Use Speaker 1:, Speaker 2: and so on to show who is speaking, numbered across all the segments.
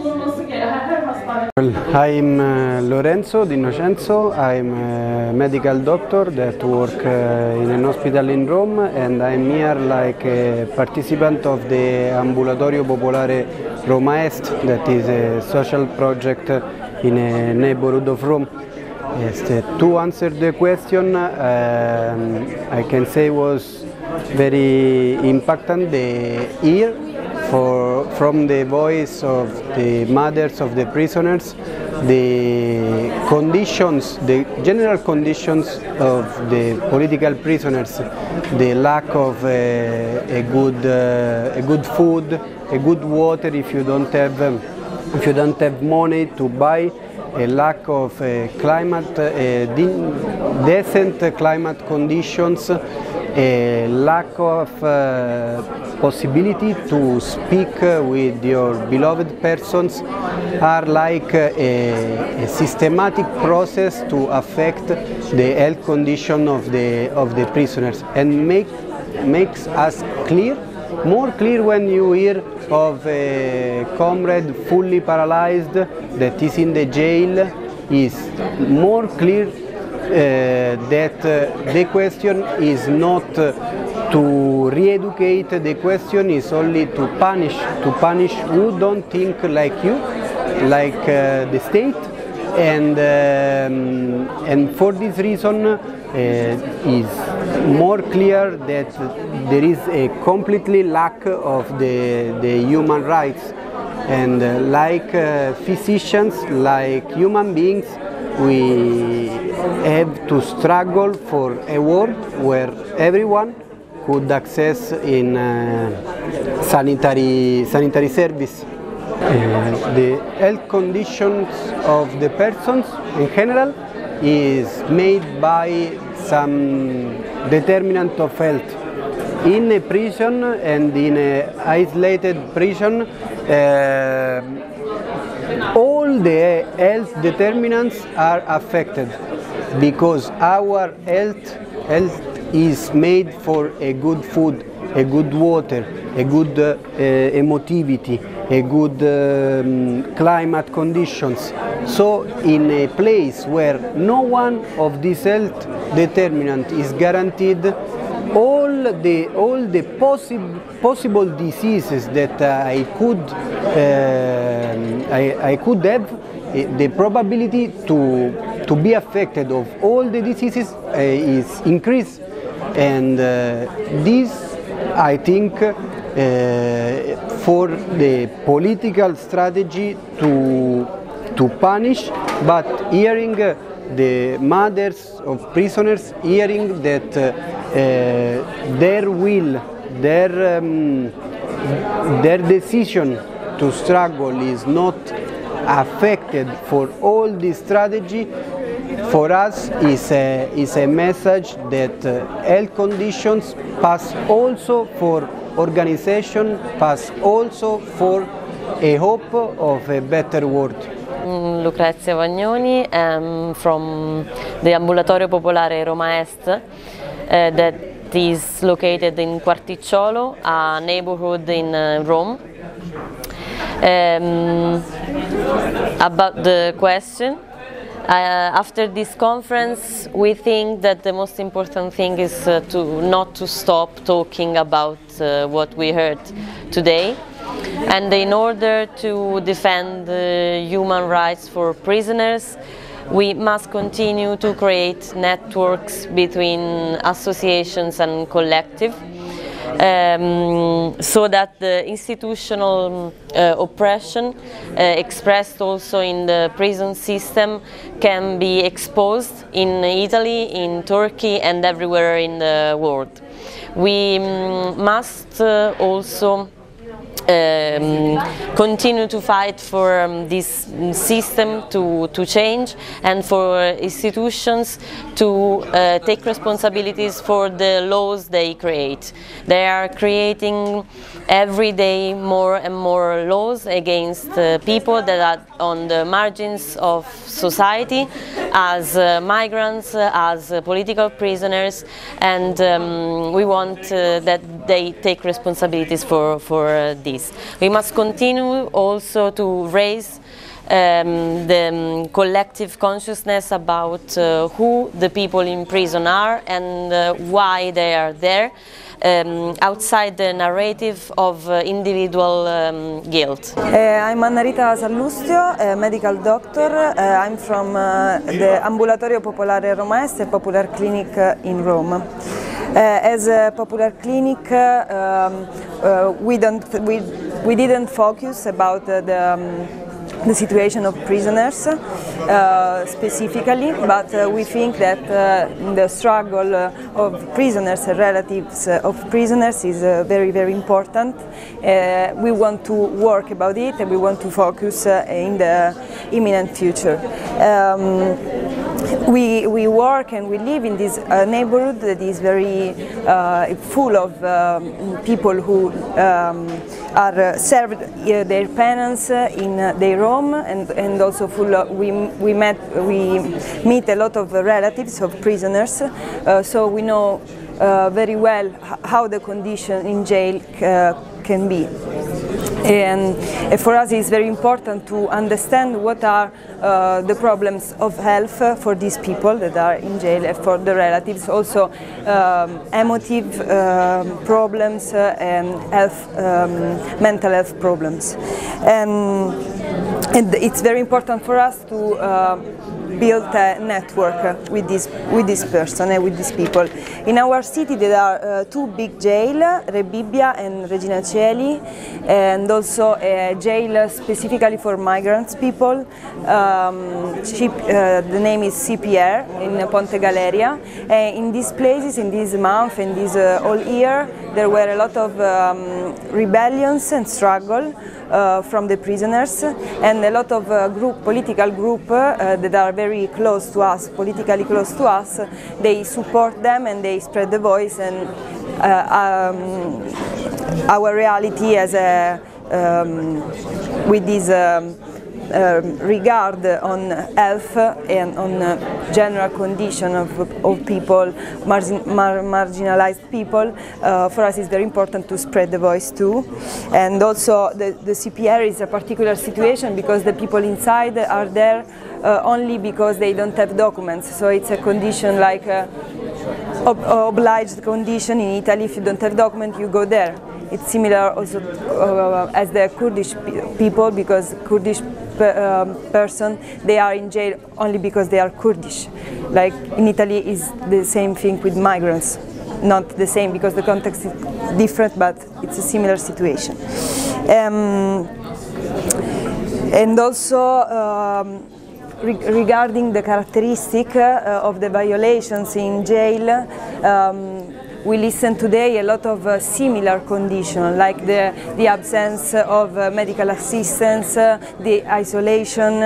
Speaker 1: Well, I'm Lorenzo Di Innocenzo. I'm a medical doctor that work in an hospital in Rome, and I'm here like a participant of the Ambulatorio Popolare Roma Est, that is a social project in a neighborhood of Rome. Yes, to answer the question, I can say was very important the ear from the voice of the mothers of the prisoners, the conditions, the general conditions of the political prisoners, the lack of a good food, a good water if you don't have money to buy, a lack of decent climate conditions, a lack of possibility to speak with your beloved persons are like a systematic process to affect the health condition of the prisoners, and makes us more clear when you hear of a comrade fully paralyzed that is in the jail. Is more clear that the question is not to re-educate, the question is only to punish who don't think like you, like the state, and for this reason is more clear that there is a completely lack of the human rights, and like physicians, like human beings, we have to struggle for a world where everyone could access in sanitary service. The health conditions of the persons in general is made by some determinant of health. In a prison and in an isolated prison, all the health determinants are affected, because our health is made for a good food, a good water, a good emotivity, a good climate conditions. So in a place where no one of these health determinants is guaranteed, all the possible diseases that I could have, the probability to be affected of all the diseases is increased, and this, I think, for the political strategy to punish, but hearing the mothers of prisoners, hearing that their will, their decision to struggle is not affected for all this strategy, for us is a message that health conditions pass also for organization, pass also for a hope of a better world.
Speaker 2: Lucrezia Vagnoni, from the Ambulatorio Popolare Roma Est that is located in Quarticciolo, a neighborhood in Rome. About the question, after this conference, we think that the most important thing is not to stop talking about what we heard today. And in order to defend human rights for prisoners, we must continue to create networks between associations and collectives, so that the institutional oppression expressed also in the prison system can be exposed in Italy, in Turkey, and everywhere in the world. We must also continue to fight for this system to change, and for institutions to take responsibilities for the laws they create. They are creating every day more and more laws against people that are on the margins of society, as migrants, as political prisoners, and we want that they take responsibilities for this. increase. We must continue also to raise the collective consciousness about who the people in prison are and why they are there, outside the narrative of individual guilt.
Speaker 3: I'm Anna Rita Sallustio, a medical doctor. I'm from the Ambulatorio Popolare Roma Est, a popular clinic in Rome. As a popular clinic, we didn't focus about the situation of prisoners specifically, but we think that the struggle of prisoners and relatives of prisoners is very, very important. We want to work about it and we want to focus in the imminent future. We work and we live in this neighborhood that is very full of people who are served their penance in their home, and also full of, we meet a lot of relatives of prisoners, so we know very well how the condition in jail can be. And for us it's very important to understand what are the problems of health for these people that are in jail, and for the relatives also emotive problems and health, mental health problems. And it's very important for us to build a network with this person and with these people. In our city there are two big jails, Rebibbia and Regina Coeli, and also a jail specifically for migrants people. The name is CPR in Ponte Galeria. In these places, in this month and this whole year, there were a lot of rebellions and struggle from the prisoners, and a lot of political groups that are very close to us, politically close to us, they support them and they spread the voice, and our reality as a with this regard on health and on general condition of people, marginalized people, for us is very important to spread the voice too. And also the CPR is a particular situation because the people inside are there only because they don't have documents, so it's a condition like obliged condition in Italy. If you don't have document, you go there. It's similar also as the Kurdish people, because Kurdish person, they are in jail only because they are Kurdish. Like in Italy is the same thing with migrants. Not the same because the context is different, but it's a similar situation. And also regarding the characteristic of the violations in jail, we listen today a lot of similar conditions, like the absence of medical assistance, the isolation.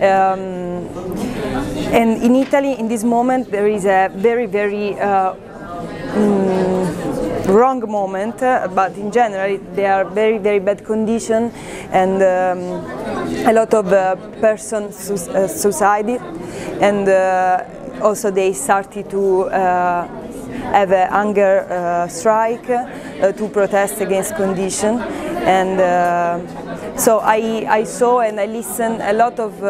Speaker 3: And in Italy, in this moment, there is a very, very wrong moment, but in general, they are very, very bad conditions, and a lot of persons suicided, and also they started to have a hunger strike to protest against condition. And so I saw and I listened a lot of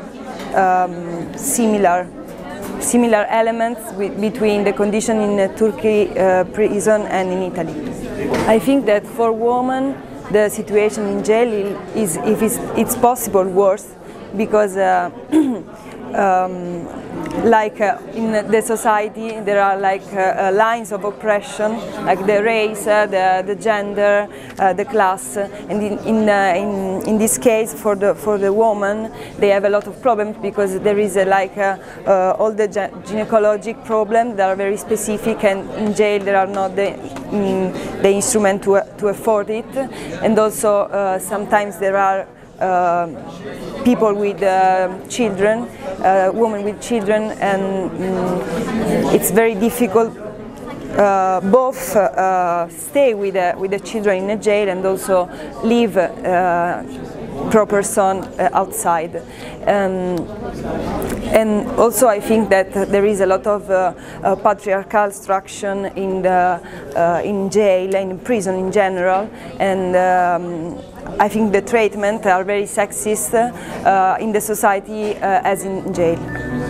Speaker 3: similar elements between the condition in Turkey prison and in Italy. I think that for women the situation in jail is, if it's possible, worse, because like in the society there are like lines of oppression, like the race, the gender, the class, and in this case for the woman they have a lot of problems, because there is all the gynecologic problems that are very specific, and in jail there are not the instrument to afford it, and also sometimes there are people with children, women with children, and it's very difficult both stay with the children in the jail and also leave proper son outside. And also I think that there is a lot of patriarchal structure in jail and in prison in general, and I think the treatment are very sexist in the society as in jail.